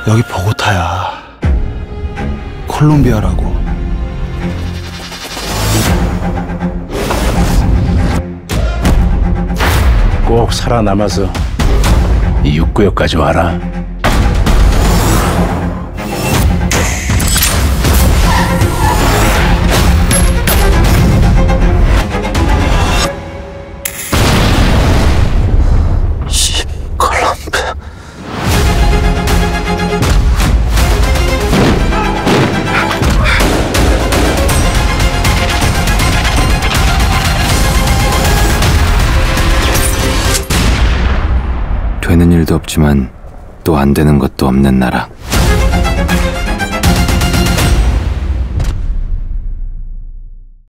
여기 보고타야. 콜롬비아라고. 꼭 살아남아서 이 육구역까지 와라. 콜롬비아. 되는 일도 없지만 또 안 되는 것도 없는 나라.